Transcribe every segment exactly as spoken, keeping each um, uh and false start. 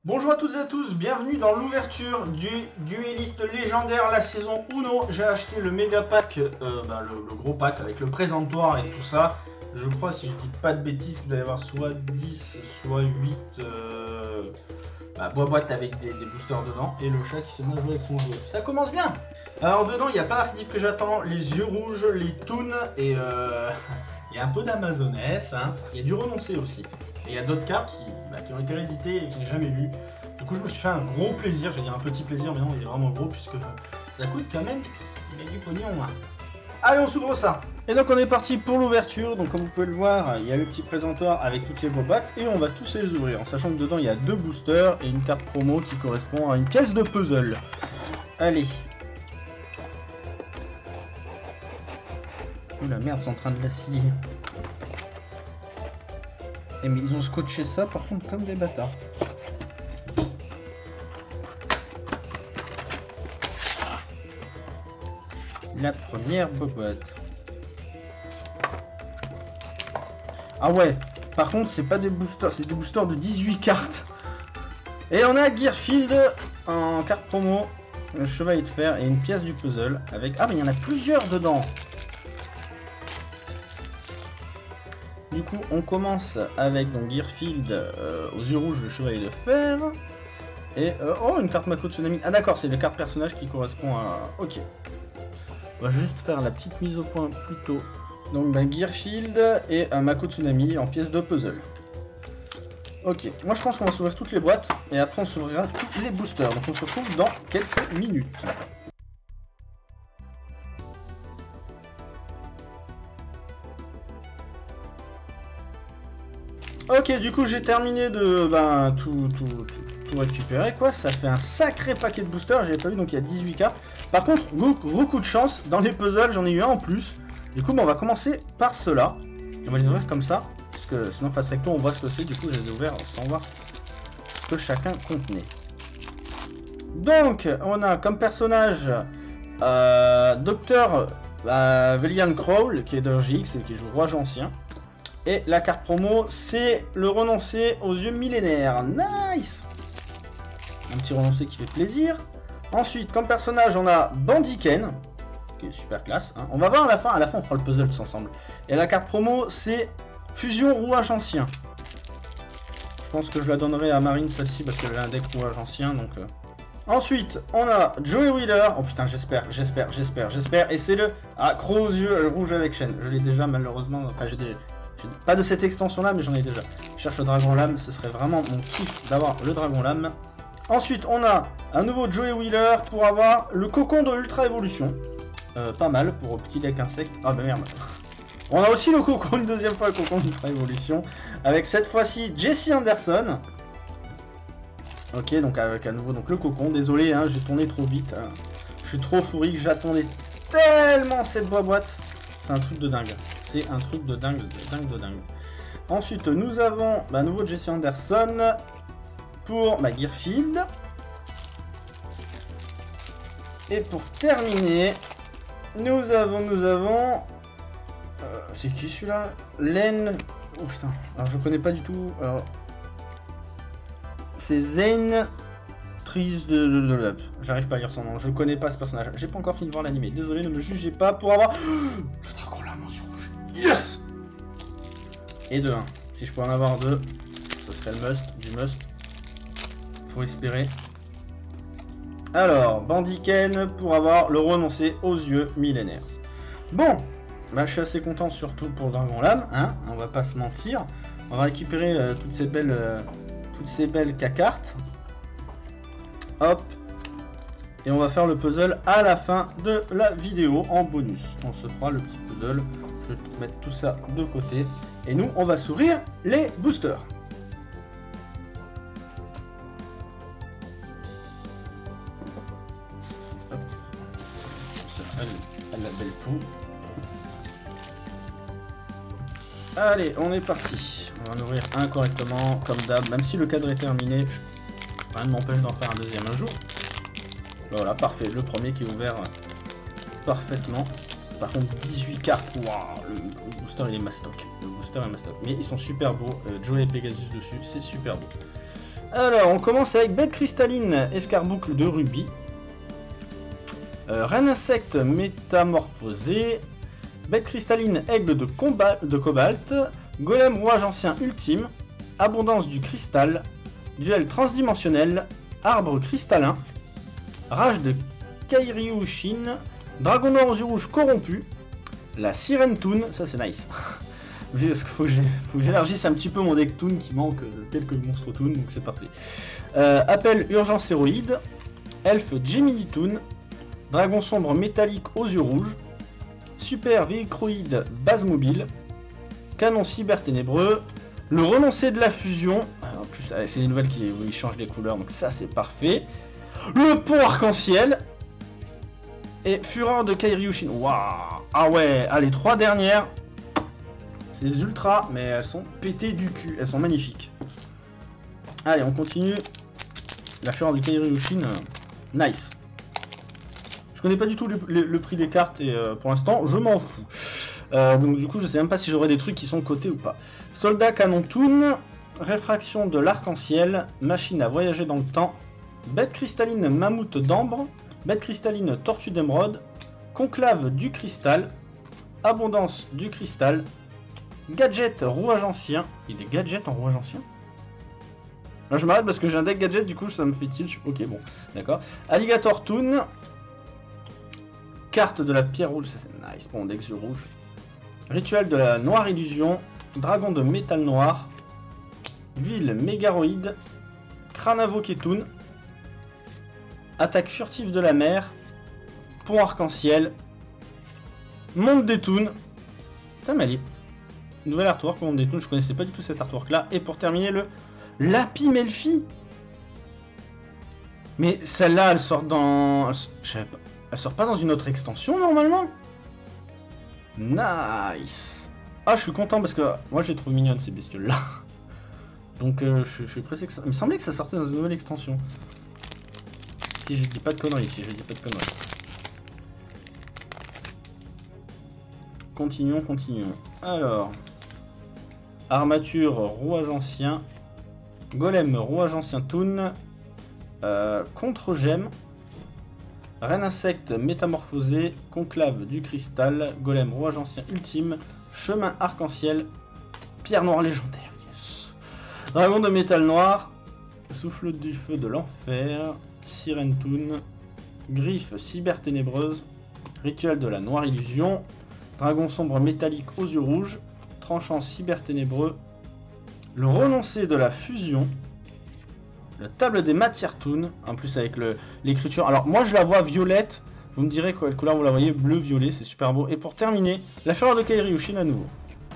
Bonjour à toutes et à tous, bienvenue dans l'ouverture du Dueliste légendaire, la saison Uno. J'ai acheté le méga pack, euh, bah, le, le gros pack avec le présentoir et tout ça. Je crois, si je dis pas de bêtises, qu'il doit y avoir soit dix, soit huit euh, bah, boîtes avec des, des boosters dedans. Et le chat qui se met à jouer avec son jouet. Ça commence bien. Alors dedans, il n'y a pas l'archétype que j'attends, les yeux rouges, les toons et euh, il y a un peu d'amazonesse. Hein. Il y a du renoncé aussi. Et il y a d'autres cartes qui, bah, qui ont été rééditées et que je n'ai jamais lues. Du coup, je me suis fait un gros plaisir. J'ai dit un petit plaisir, mais non, il est vraiment gros puisque ça coûte quand même. Il y a du pognon. Hein. Allez, on s'ouvre ça. Et donc, on est parti pour l'ouverture. Donc, comme vous pouvez le voir, il y a le petit présentoir avec toutes les boîtes et on va tous les ouvrir. En sachant que dedans, il y a deux boosters et une carte promo qui correspond à une pièce de puzzle. Allez. Oh la merde, c'est en train de la scier. Et mais ils ont scotché ça par contre comme des bâtards. La première boîte. Ah ouais, par contre c'est pas des boosters, c'est des boosters de dix-huit cartes. Et on a Gearfield en carte promo, le chevalier de fer et une pièce du puzzle avec... Ah mais il y en a plusieurs dedans. Du coup, on commence avec donc Gearfield euh, aux yeux rouges, le chevalier de fer. Et euh, oh, une carte Mako Tsunami. Ah d'accord, c'est la carte personnage qui correspond à... Ok. On va juste faire la petite mise au point plus tôt. Donc bah, Gearfield et un Mako Tsunami en pièce de puzzle. Ok, moi je pense qu'on va s'ouvrir toutes les boîtes et après on s'ouvrira tous les boosters. Donc on se retrouve dans quelques minutes. Ok, du coup j'ai terminé de ben, tout, tout, tout, tout récupérer quoi. Ça fait un sacré paquet de boosters, j'avais pas vu, donc il y a dix-huit cartes. Par contre, gros, gros coup de chance, dans les puzzles j'en ai eu un en plus. Du coup ben, on va commencer par cela. On va les ouvrir comme ça, parce que sinon face recto on voit ce que c'est. Du coup je les ai ouverts sans voir ce que chacun contenait. Donc on a comme personnage euh, Docteur euh, Velian Crawl qui est de J X et qui joue Roi Ancien. Et la carte promo, c'est le renoncé aux yeux millénaires. Nice! Un petit renoncé qui fait plaisir. Ensuite, comme personnage, on a Bandiken, qui est super classe. Hein. On va voir à la fin, à la fin on fera le puzzle tous ensemble. Et la carte promo, c'est Fusion Rouage Ancien. Je pense que je la donnerai à Marine celle-ci parce qu'elle a un deck Rouage Ancien. Donc, euh... Ensuite, on a Joey Wheeler. Oh putain, j'espère, j'espère, j'espère, j'espère. Et c'est le ah, Croc aux yeux rouge avec chaîne. Je l'ai déjà malheureusement, enfin j'ai déjà... Pas de cette extension là, mais j'en ai déjà. Je cherche le dragon lame, ce serait vraiment mon kiff d'avoir le dragon lame. Ensuite, on a un nouveau Joey Wheeler pour avoir le cocon de Ultra Évolution. Euh, pas mal pour petit deck insecte. Ah bah merde. On a aussi le cocon, une deuxième fois le cocon d'Ultra Évolution. Avec cette fois-ci Jesse Anderson. Ok, donc avec à nouveau donc, le cocon. Désolé, hein, j'ai tourné trop vite. Hein. Je suis trop fourri, j'attendais tellement cette boîte. C'est un truc de dingue. C'est un truc de dingue, de dingue, de dingue. Ensuite, nous avons bah, nouveau Jesse Anderson pour bah, Gearfield. Et pour terminer, nous avons, nous avons... Euh, c'est qui celui-là? Len... Oh putain, alors je connais pas du tout. Alors... C'est Zane Tris de... de, de, de... J'arrive pas à lire son nom, je connais pas ce personnage. J'ai pas encore fini de voir l'animé, désolé, ne me jugez pas pour avoir... Le dragon lame sur rouge. Yes! Et de un. Si je peux en avoir deux, ce serait le must, du must. Faut espérer. Alors, Bandiken pour avoir le renoncé aux yeux millénaires. Bon, bah, je suis assez content surtout pour le dragon lame, hein, on va pas se mentir. On va récupérer euh, toutes ces belles, euh, toutes ces belles cartes. Hop. Et on va faire le puzzle à la fin de la vidéo en bonus. On se fera le petit puzzle. Je vais mettre tout ça de côté. Et nous, on va s'ouvrir les boosters. Hop. À la belle peau. Allez, on est parti. On va en ouvrir un correctement, comme d'hab. Même si le cadre est terminé, rien ne m'empêche d'en faire un deuxième un jour. Voilà, parfait. Le premier qui est ouvert parfaitement. Par contre, dix-huit cartes. Waouh, le, le booster il est mastoc. Le booster est mastoc. Mais ils sont super beaux. Euh, Joey et Pegasus dessus, c'est super beau. Alors, on commence avec bête cristalline, escarboucle de rubis. Euh, reine insecte métamorphosé. Bête cristalline, aigle de, combat, de cobalt. Golem rouage ancien ultime. Abondance du cristal. Duel transdimensionnel. Arbre cristallin. Rage de Kairyushin. Dragon noir aux yeux rouges corrompu. La sirène Toon, ça c'est nice. Parce qu'il faut que j'élargisse un petit peu mon deck Toon qui manque quelques monstres Toon, donc c'est parfait. Euh, appel urgence héroïde. Elfe Gemini Toon. Dragon sombre métallique aux yeux rouges. Super véhicroïde base mobile. Canon cyber ténébreux. Le renoncé de la fusion. En plus, c'est des nouvelles qui où ils changent les couleurs, donc ça c'est parfait. Le pont arc-en-ciel. Et Fureur de Kairyushin. Waouh! Ah ouais, ah, les trois dernières. C'est des ultras, mais elles sont pétées du cul. Elles sont magnifiques. Allez, on continue. La Fureur de Kairyushin. Euh, nice. Je connais pas du tout le, le, le prix des cartes et euh, pour l'instant, je m'en fous. Euh, donc du coup, je sais même pas si j'aurai des trucs qui sont cotés ou pas. Soldat canon Toon. Réfraction de l'arc-en-ciel. Machine à voyager dans le temps. Bête cristalline mammouth d'ambre. Bête cristalline tortue d'émeraude. Conclave du cristal. Abondance du cristal. Gadget rouage ancien. Il est gadget en rouage ancien? Là je m'arrête parce que j'ai un deck gadget, du coup ça me fait tilt. Ok, bon, d'accord. Alligator Toon. Carte de la pierre rouge, ça c'est nice pour mon deck yeux rouge. Rituel de la noire illusion. Dragon de métal noir. Ville mégaroïde. Crâne invoqué Toon. Attaque furtive de la mer. Pont arc-en-ciel. Monde des Toons. Putain, mais elle est... Nouvel artwork, Monde des Toons. Je connaissais pas du tout cet artwork là. Et pour terminer, le Lapi Melfi. Mais celle-là, elle sort dans... Je savais pas. Elle sort pas dans une autre extension normalement? Nice. Ah, je suis content parce que moi, je les trouve mignonnes ces bestioles là. Donc, euh, je, je suis pressé que ça... Il me semblait que ça sortait dans une nouvelle extension. Si je dis pas de conneries, si je dis pas de conneries. Continuons, continuons. Alors. Armature, rouage ancien. Golem, rouage ancien Toon. Euh, Contre-gemme. Reine insecte métamorphosé. Conclave du cristal. Golem, rouage ancien ultime. Chemin arc-en-ciel. Pierre noire légendaire. Yes. Dragon de métal noir. Souffle du feu de l'enfer. Sirène Toon, Griffe cyber ténébreuse, Rituel de la noire illusion, Dragon sombre métallique aux yeux rouges, Tranchant cyber ténébreux, le renoncé de la fusion, la table des matières Toon, en plus avec l'écriture. Alors moi je la vois violette, vous me direz quelle couleur vous la voyez, bleu violet, c'est super beau. Et pour terminer, la Fureur de Kairyushin à nouveau.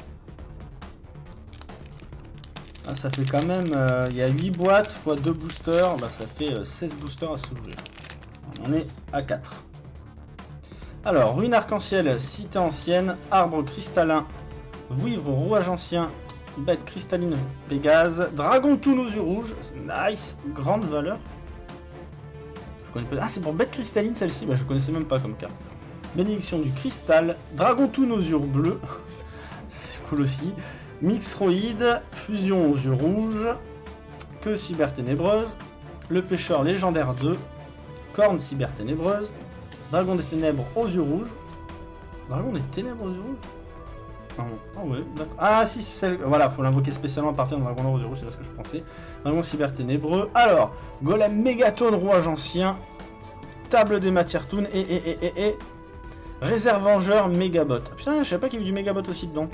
Ah, ça fait quand même, il euh, y a huit boîtes fois deux boosters, bah, ça fait euh, seize boosters à s'ouvrir. On en est à quatre. Alors, ruine arc-en-ciel, cité ancienne, arbre cristallin, vouivre rouage ancien, bête cristalline Pégase, dragon Toon aux yeux rouges, nice, grande valeur. Je connais pas. Ah, c'est pour bête cristalline celle-ci, bah, je connaissais même pas comme carte. Bénédiction du cristal, dragon Toon aux yeux bleus, c'est cool aussi. Mixroïde, fusion aux yeux rouges, queue cyber ténébreuse, le pêcheur légendaire deux, corne cyber ténébreuse, dragon des ténèbres aux yeux rouges, dragon des ténèbres aux yeux rouges. Ah, ah ouais, d'accord. Ah si, c'est celle. Voilà, faut l'invoquer spécialement à partir de dragon noir aux yeux rouges, c'est ce que je pensais. Dragon cyber ténébreux. Alors, golem mégatone rouage ancien, table des matières Toon et et et et et réserve vengeur mégabot. Putain, je savais pas qu'il y avait du mégabot aussi dedans.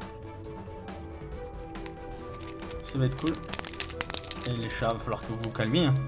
Ça va être cool. Et les chats, il va falloir que vous vous calmiez. Hein.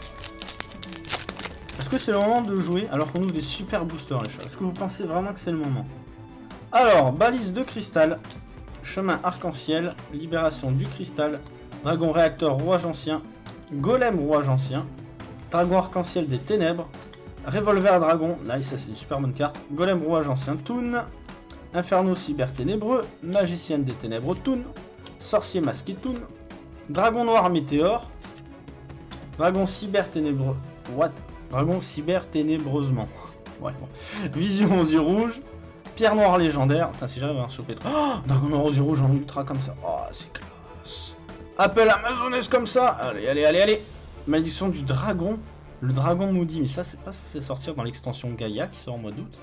Est-ce que c'est le moment de jouer alors qu'on ouvre des super boosters les chats? Est-ce que vous pensez vraiment que c'est le moment? Alors, balise de cristal, chemin arc-en-ciel, libération du cristal, dragon réacteur rouage ancien, golem rouage ancien, dragon arc-en-ciel des ténèbres, revolver dragon, nice, ça c'est une super bonne carte, golem rouage ancien Toon, inferno cyber ténébreux, magicienne des ténèbres Toon, sorcier masqué Toon, dragon noir météore, dragon cyber ténébreux, what? Dragon cyber ténébreusement, ouais bon, vision aux yeux rouges, pierre noire légendaire, putain si j'arrive à en choper trois, oh, dragon noir aux yeux rouges en ultra comme ça, oh c'est classe, Appel Amazones comme ça. Allez, allez, allez, allez. Malédiction du dragon. Le dragon maudit. Mais ça, c'est pas censé sortir dans l'extension Gaïa qui sort en mois d'août.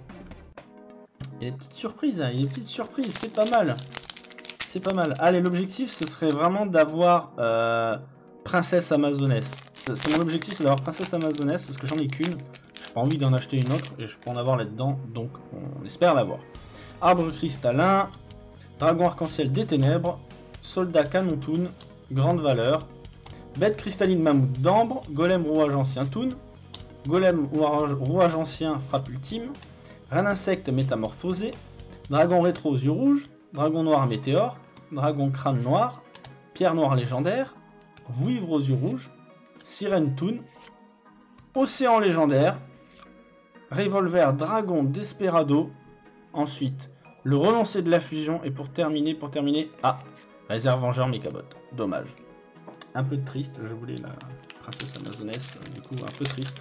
Il y a des petites surprises, hein. Il y a des petites surprises. C'est pas mal. C'est pas mal. Allez, l'objectif, ce serait vraiment d'avoir euh, Princesse Amazones. C'est mon objectif, c'est d'avoir Princesse Amazones, parce que j'en ai qu'une. J'ai pas envie d'en acheter une autre, et je peux en avoir là-dedans, donc on espère l'avoir. Arbre cristallin, Dragon arc-en-ciel des ténèbres, Soldat canon toon, Grande valeur, Bête cristalline mammouth d'ambre, Golem rouage ancien toon, Golem rouage, rouage ancien frappe ultime, Reine insecte métamorphosé, Dragon rétro aux yeux rouges, Dragon noir météore, Dragon crâne noir, Pierre noire légendaire, Vouivre aux yeux rouges, Sirène toon, Océan légendaire, Revolver dragon desperado, ensuite le renoncé de la fusion, et pour terminer, pour terminer, ah, réserve vengeur Mégabot, dommage. Un peu triste, je voulais la princesse Amazones, du coup un peu triste.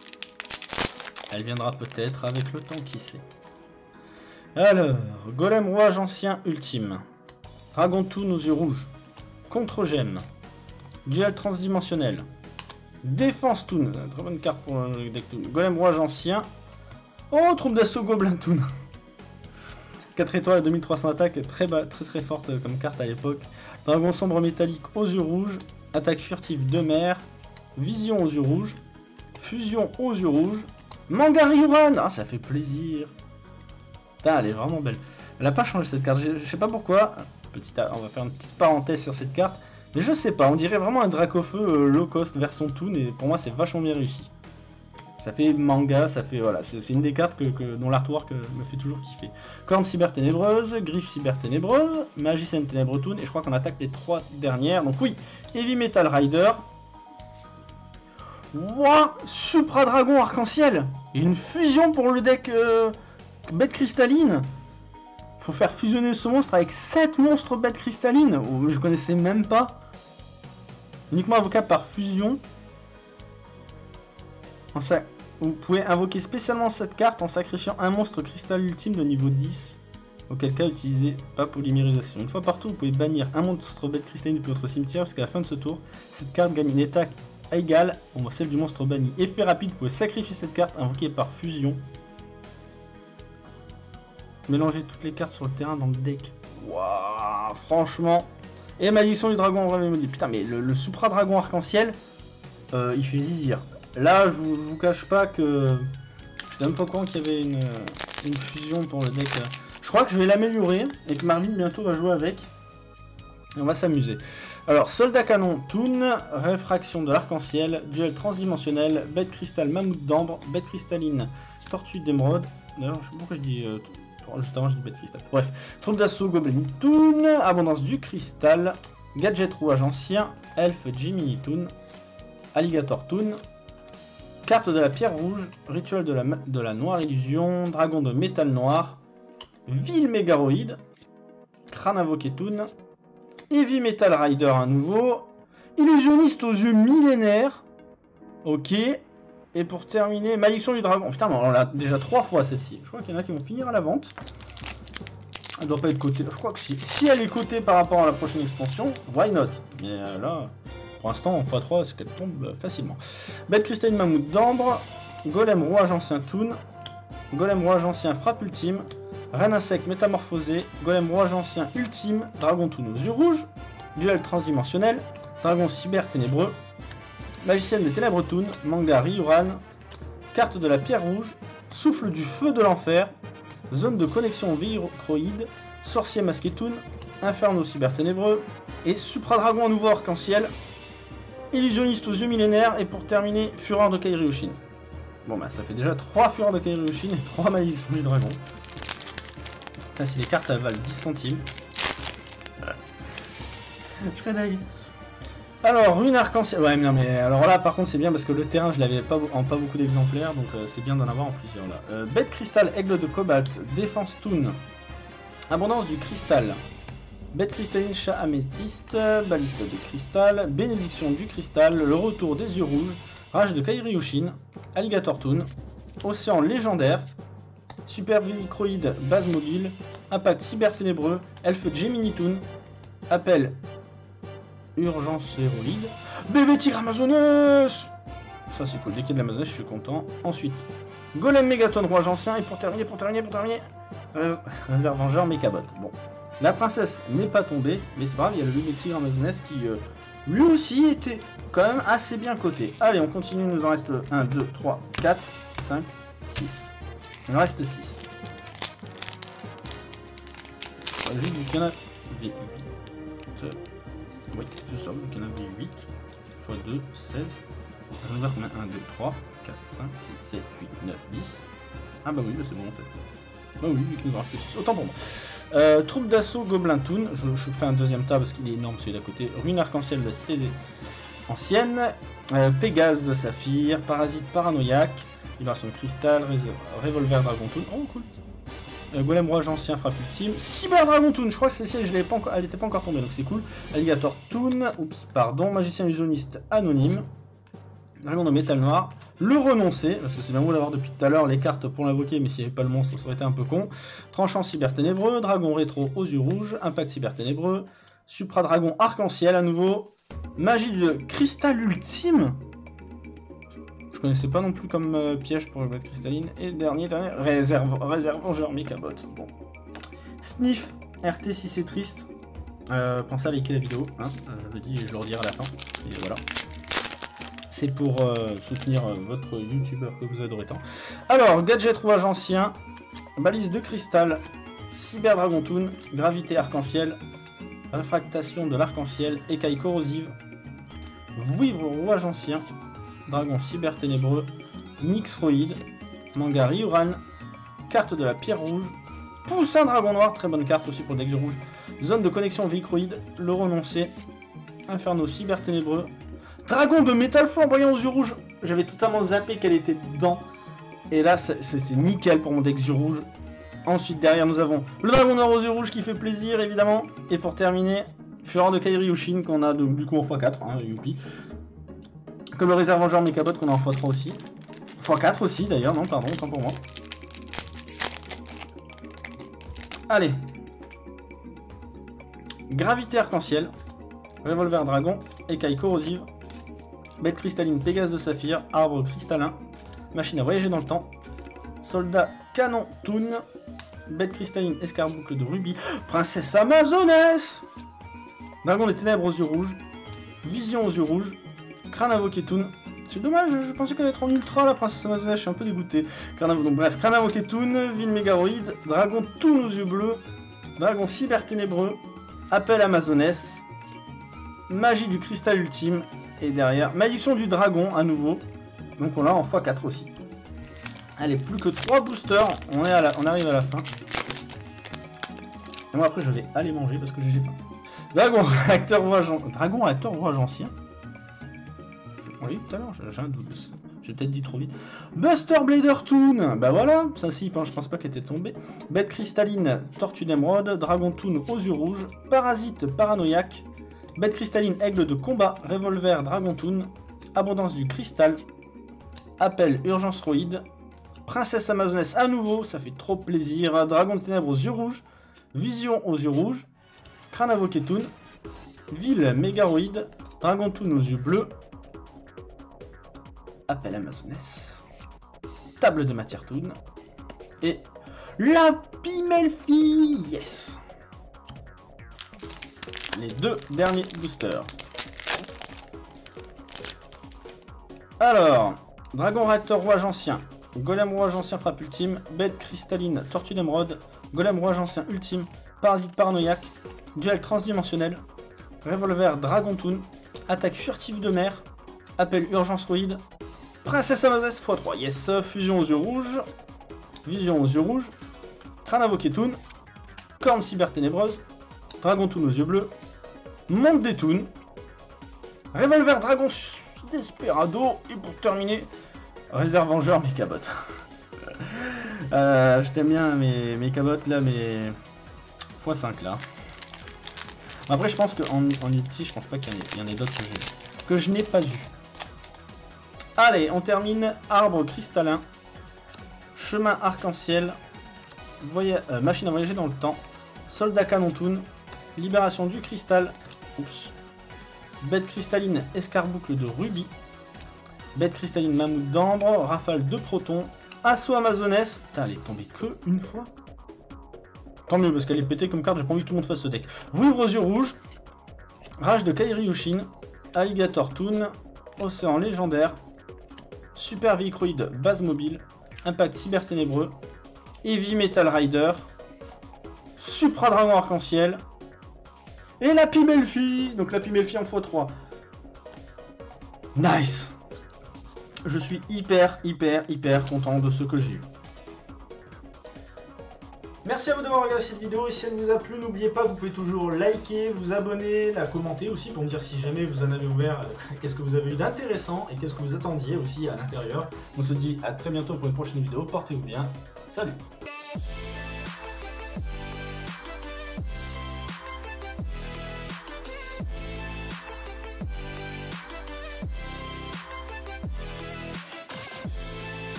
Elle viendra peut-être avec le temps, qui sait. Alors, Golem rouage ancien ultime, Dragon toon aux yeux rouges, contre-gemme, Duel transdimensionnel, Défense toon, très bonne carte pour le deck toon, Golem rouage ancien, oh, troupe d'assaut gobelin toon, quatre étoiles, deux mille trois cents attaques, très, bas, très très forte comme carte à l'époque, Dragon sombre métallique aux yeux rouges, attaque furtive de mer, Vision aux yeux rouges, Fusion aux yeux rouges, Mangariuran, ah ça fait plaisir. Putain, elle est vraiment belle. Elle n'a pas changé cette carte, je, je sais pas pourquoi. Petite, on va faire une petite parenthèse sur cette carte. Mais je sais pas, on dirait vraiment un Dracofeu euh, low cost version toon, et pour moi c'est vachement bien réussi. Ça fait manga, ça fait voilà, c'est une des cartes que, que, dont l'artwork me fait toujours kiffer. Corne cyber ténébreuse, griffe cyber ténébreuse, magicienne ténèbre toon, et je crois qu'on attaque les trois dernières. Donc oui, Heavy Metal Rider. Wouah, Supra Dragon arc-en-ciel, une fusion pour le deck euh, bête cristalline. Faut faire fusionner ce monstre avec sept monstres bêtes cristallines. Oh, je connaissais même pas. Uniquement invocable par fusion. En sac... Vous pouvez invoquer spécialement cette carte en sacrifiant un monstre cristal ultime de niveau dix. Auquel cas, utilisez pas polymérisation. Une fois par tour, vous pouvez bannir un monstre bête cristalline depuis votre cimetière jusqu'à la fin de ce tour. Cette carte gagne une attaque égale à celle du monstre banni. Effet rapide, vous pouvez sacrifier cette carte invoquée par fusion. Mélanger toutes les cartes sur le terrain dans le deck. Waouh, franchement. Et malédiction du dragon en vrai, me dit putain, mais le, le Supra Dragon arc-en-ciel, euh, il fait zizir. Là, je vous, je vous cache pas que je suis même pas au courant qu'il y avait une, une fusion pour le deck. Je crois que je vais l'améliorer et que Marvin bientôt va jouer avec. Et on va s'amuser. Alors, soldat canon toon, réfraction de l'arc-en-ciel, duel transdimensionnel, bête cristal mammouth d'ambre, bête cristalline tortue d'émeraude. D'ailleurs, je sais pas pourquoi je dis. Euh, Juste avant, je dis bête cristal. Bref, troupe d'assaut Goblin Toon, abondance du cristal, gadget rouage ancien, elfe Jiminy Toon, alligator Toon, carte de la pierre rouge, rituel de la, de la noire illusion, dragon de métal noir, ville mégaroïde, crâne invoqué Toon, heavy metal rider à nouveau, illusionniste aux yeux millénaires, ok. Et pour terminer, malédiction du dragon. Putain, on l'a déjà trois fois celle-ci. Je crois qu'il y en a qui vont finir à la vente. Elle doit pas être cotée. Je crois que si. Si elle est cotée par rapport à la prochaine extension, why not? Mais euh, là, pour l'instant, en fois trois, c'est qu'elle tombe euh, facilement. Bête cristalline mammouth d'ambre. Golem rouage ancien toon. Golem rouage ancien frappe ultime. Reine insecte métamorphosé. Golem rouage ancien ultime. Dragon toon aux yeux rouges. Duel transdimensionnel. Dragon cyber ténébreux. Magicienne des ténèbres toon, manga Ryuran, carte de la pierre rouge, souffle du feu de l'enfer, zone de connexion Vicroïde, sorcier masqué toon, inferno cyber ténébreux, et supra dragon à nouveau arc-en-ciel, illusionniste aux yeux millénaires, et pour terminer, fureur de Kairiushin. Bon bah ça fait déjà trois fureurs de Kairiushin et trois malédictions du dragon. Là si les cartes elles valent dix centimes. Je fais dingue. Alors, ruine arc-en-ciel. Ouais, non, mais alors là, par contre, c'est bien parce que le terrain, je l'avais pas en pas beaucoup d'exemplaires, donc euh, c'est bien d'en avoir en plusieurs là. Euh, bête cristal, aigle de cobalt, défense toon, abondance du cristal, bête cristalline, chat améthyste, baliste de cristal, bénédiction du cristal, le retour des yeux rouges, rage de Kairiushin, alligator toon, océan légendaire, super vicroïde, base mobile, impact cyber ténébreux, elfe Gemini toon, appel Urgence héroïde. Bébé tigre Amazoness. Ça c'est cool, dès qu'il y a de l'Amazoness, je suis content. Ensuite, Golem Mégaton, Roi Ancien. Et pour terminer, pour terminer, pour terminer, euh, Réserve Vengeur, Mechabot. Bon, la princesse n'est pas tombée, mais c'est pas grave, il y a le bébé tigre Amazoness qui, euh, lui aussi, était quand même assez bien coté. Allez, on continue, il nous en reste un, deux, trois, quatre, cinq, six. Il en reste six. Vu qu'il y en a huit. Oui, je sors, vu qu'il y en avait huit. fois deux, seize. Je vais voir combien un, deux, trois, quatre, cinq, six, sept, huit, neuf, dix. Ah bah oui, c'est bon en fait. Bah oui, vu qu'il nous en reste six. Autant pour moi. Euh, troupe d'assaut Gobelin Toon. Je, je fais un deuxième tas parce qu'il est énorme celui d'à côté. Ruine arc-en-ciel de la cité des... ancienne. Euh, Pégase de saphir. Parasite paranoïaque. Libération de cristal. Revolver Dragon Toon. Oh cool. Euh, Golem Roi Ancien frappe ultime. Cyber Dragon Toon. Je crois que celle-ci, je l'ai pas encore... elle n'était pas encore tombée donc c'est cool. Alligator Toon. Oups, pardon. Magicien illusionniste anonyme. Dragon de métal noir. Le renoncer, parce que c'est bien beau d'avoir depuis tout à l'heure les cartes pour l'invoquer, mais s'il n'y avait pas le monstre, ça aurait été un peu con. Tranchant cyber ténébreux, dragon rétro aux yeux rouges, impact cyber ténébreux, supra dragon arc-en-ciel à nouveau, magie de cristal ultime. Je connaissais pas non plus comme euh, piège pour le bête cristalline. Et dernier, dernier, réserve, réserve vengeur Mechabot. Bon. Sniff, R T si c'est triste. Euh, pensez à liker la vidéo, hein. euh, je le dis et je le redirai à la fin. Et voilà. C'est pour euh, soutenir euh, votre youtubeur que vous adorez tant. Alors, gadget rouage ancien, balise de cristal, cyber dragon toon, gravité arc-en-ciel, réfractation de l'arc-en-ciel, écaille corrosive, vouivre rouage ancien, dragon cyber ténébreux, mixroïde, manga Ryuran, carte de la pierre rouge, poussin dragon noir, très bonne carte aussi pour le deck rouge, zone de connexion véhicroïde, le renoncé, inferno cyber ténébreux, dragon de métal flamboyant aux yeux rouges. J'avais totalement zappé qu'elle était dedans. Et là, c'est nickel pour mon deck yeux rouges. Ensuite, derrière, nous avons le dragon noir aux yeux rouges qui fait plaisir, évidemment. Et pour terminer, Fureur de Kairi Yushin qu'on a de, du coup en fois quatre, hein, youpi. Comme le réserve vengeur Mechabot qu'on a en fois trois aussi. fois quatre aussi, d'ailleurs, non, pardon, autant pour moi. Allez. Gravité arc-en-ciel. Revolver dragon. Écaille corrosive. Bête cristalline, Pégase de saphir, arbre cristallin, machine à voyager dans le temps, soldat canon toon, bête cristalline, escarboucle de rubis, princesse Amazoness, dragon des ténèbres aux yeux rouges, vision aux yeux rouges, crâne invoqué toon. C'est dommage, je pensais qu'elle allait être en ultra la princesse Amazoness, je suis un peu dégoûté. Crâne, donc bref, crâne invoqué toon, ville mégaroïde, dragon toon aux yeux bleus, dragon cyber ténébreux, appel Amazoness, magie du cristal ultime. Et derrière, malédiction du dragon à nouveau. Donc on l'a en fois quatre aussi. Allez, plus que trois boosters. On, est à la, on arrive à la fin. Et moi après je vais aller manger parce que j'ai faim. Dragon acteur rouage Dragon acteur rouage ancien. Oui, tout à l'heure, j'ai un doute. J'ai peut-être dit trop vite. Buster Blader Toon. Bah voilà, ça si, je pense pas qu'elle était tombée. Bête cristalline, tortue d'émeraude, dragon Toon aux yeux rouges, parasite paranoïaque. Bête cristalline, aigle de combat, revolver, dragon toon, abondance du cristal, appel, urgence roïde, princesse Amazoness à nouveau, ça fait trop plaisir, dragon de ténèbres aux yeux rouges, vision aux yeux rouges, crâne invoqué toon, ville mégaroïde, dragon toon aux yeux bleus, appel Amazoness, table de matière toon, et la Pimelfi, yes. Les deux derniers boosters. Alors, dragon réacteur rouage ancien, golem rouage ancien frappe ultime, bête cristalline, tortue d'émeraude, golem rouage ancien ultime, parasite paranoïaque, duel transdimensionnel, revolver dragon toon, attaque furtive de mer, appel urgence roïde, princesse Amazoness fois trois, yes, fusion aux yeux rouges, vision aux yeux rouges, crâne invoqué toon, corne cyber ténébreuse, dragon toon aux yeux bleus, monde des toons, revolver dragon desperado, et pour terminer, réserve vengeur Mechabot. euh, je t'aime bien mes Mechabot là, mais fois cinq là. Après je pense qu'en en ulti, je pense pas qu'il y en ait, ait d'autres que, que je n'ai pas vu. Allez, on termine, arbre cristallin, chemin arc-en-ciel, euh, machine à voyager dans le temps, soldat canon toon, libération du cristal, oups, Bête cristalline escarboucle de rubis. Bête cristalline mammouth d'ambre. Rafale de protons. Assaut amazonesse. Putain, elle est tombée que une fois. Tant mieux, parce qu'elle est pétée comme carte, j'ai pas envie que tout le monde fasse ce deck. Vouivre aux yeux rouges. Rage de Kairi Yushin. Alligator Toon. Océan légendaire. Super Véhicroïde base mobile. Impact cyber ténébreux. Heavy Metal Rider. Supra Dragon Arc-en-Ciel. Et la Pimelfi. Donc la Pimelfi en fois trois. Nice. Je suis hyper, hyper, hyper content de ce que j'ai eu. Merci à vous d'avoir regardé cette vidéo. Et si elle vous a plu, n'oubliez pas que vous pouvez toujours liker, vous abonner, la commenter aussi pour me dire si jamais vous en avez ouvert, euh, qu'est-ce que vous avez eu d'intéressant et qu'est-ce que vous attendiez aussi à l'intérieur. On se dit à très bientôt pour une prochaine vidéo. Portez-vous bien. Salut.